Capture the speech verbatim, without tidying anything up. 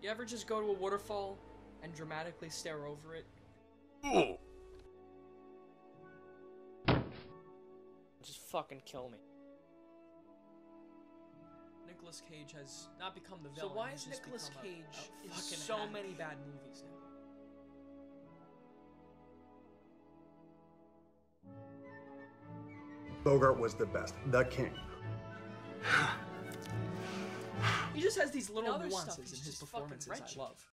You ever just go to a waterfall and dramatically stare over it? Oh. Just fucking kill me. Nicolas Cage has not become the villain. So why he's is just Nicolas become Cage a, a in fucking so hack. many bad movies now? Bogart was the best, the king. He just has these little other stuff, nuances he's in his just fucking performances wretched. I love.